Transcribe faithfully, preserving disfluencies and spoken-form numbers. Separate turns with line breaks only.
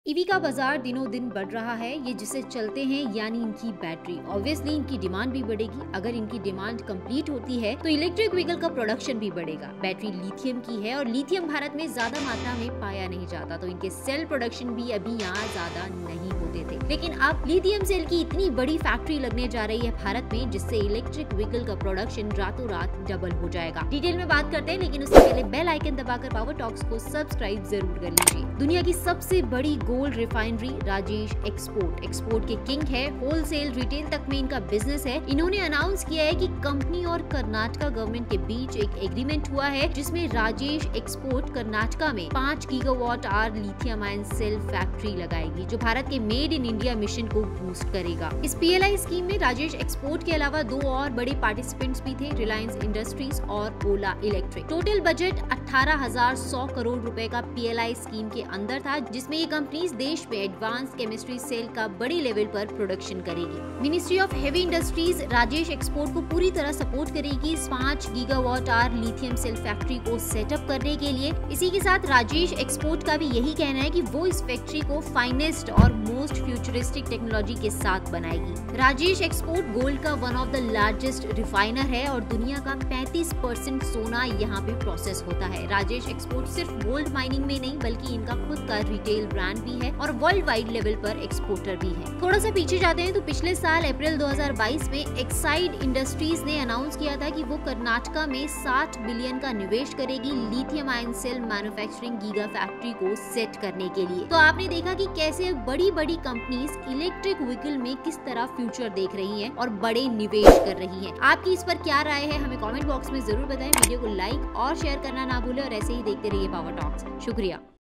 EV का बाजार दिनों दिन बढ़ रहा है। ये जिसे चलते हैं यानी इनकी बैटरी। ऑब्वियसली इनकी डिमांड भी बढ़ेगी। अगर इनकी डिमांड कंप्लीट होती है तो इलेक्ट्रिक व्हीकल का प्रोडक्शन भी बढ़ेगा। बैटरी लिथियम की है और लिथियम भारत में ज्यादा मात्रा में पाया नहीं जाता, तो इनके सेल प्रोडक्शन भी अभी यहाँ ज्यादा नहीं होते थे। लेकिन अब लिथियम सेल की इतनी बड़ी फैक्ट्री लगने जा रही है भारत में, जिससे इलेक्ट्रिक व्हीकल का प्रोडक्शन रातों रात डबल हो जाएगा। डिटेल में बात करते हैं, लेकिन उससे पहले बेल आइकन दबाकर पावर टॉक्स को सब्सक्राइब जरूर कर लीजिए। दुनिया की सबसे बड़ी gold refinery Rajesh export export के किंग है। होलसेल रिटेल तक में इनका बिजनेस है। इन्होंने अनाउंस किया है कि कंपनी और कर्नाटका गवर्नमेंट के बीच एक एग्रीमेंट हुआ है, जिसमें राजेश एक्सपोर्ट कर्नाटका में पाँच gigawatt hour lithium ion cell factory लगाएगी, जो भारत के मेड इन इंडिया मिशन को बूस्ट करेगा। इस पीएलआई स्कीम में राजेश एक्सपोर्ट के अलावा दो और बड़े पार्टिसिपेंट्स भी थे, रिलायंस इंडस्ट्रीज और ओला इलेक्ट्रिक। टोटल बजट अठारह हजार सौ करोड़ रुपए का पीएलआई स्कीम के अंदर था, जिसमें ये कंपनीज देश में एडवांस केमिस्ट्री सेल का बड़ी लेवल पर प्रोडक्शन करेगी। Ministry of heavy industries Rajesh export को पूरी तरह सपोर्ट करेगी इस पाँच gigawatt hour lithium cell factory को सेटअप करने के लिए। इसी के साथ राजेश एक्सपोर्ट का भी यही कहना है कि वो इस फैक्ट्री को फाइनेस्ट और मोस्ट फ्यूचरिस्टिक टेक्नोलॉजी के साथ बनाएगी। राजेश एक्सपोर्ट गोल्ड का one of the largest refiner है और दुनिया का पैंतीस परसेंट सोना यहाँ पे प्रोसेस होता है। राजेश एक्सपोर्ट सिर्फ गोल्ड माइनिंग में नहीं, बल्कि इनका खुद का रिटेल ब्रांड भी है और वर्ल्ड वाइड लेवल पर एक्सपोर्टर भी है। थोड़ा सा पीछे जाते हैं तो पिछले साल अप्रैल दो हज़ार बाईस में एक्साइड इंडस्ट्रीज ने अनाउंस किया था कि वो कर्नाटका में साठ बिलियन का निवेश करेगी lithium ion cell manufacturing giga factory को सेट करने के लिए। तो आपने देखा कि कैसे बड़ी बड़ी कंपनीज इलेक्ट्रिक व्हीकल में किस तरह फ्यूचर देख रही हैं और बड़े निवेश कर रही हैं। आपकी इस पर क्या राय है, हमें कमेंट बॉक्स में जरूर बताएं। वीडियो को लाइक और शेयर करना ना भूलें और ऐसे ही देखते रहिए पावर टॉक्स। शुक्रिया।